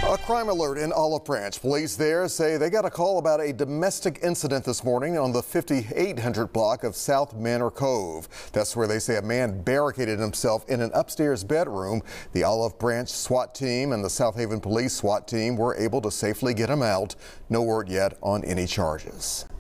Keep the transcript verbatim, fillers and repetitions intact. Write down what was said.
A crime alert in Olive Branch. Police there say they got a call about a domestic incident this morning on the fifty-eight hundred block of South Manor Cove. That's where they say a man barricaded himself in an upstairs bedroom. The Olive Branch SWAT team and the South Haven Police SWAT team were able to safely get him out. No word yet on any charges.